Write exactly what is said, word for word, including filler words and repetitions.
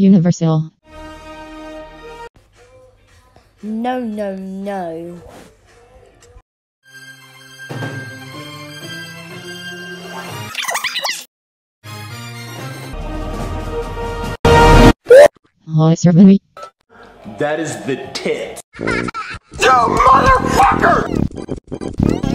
Universal. No, no, no. Oh, servant. That is the tit. You motherfucker!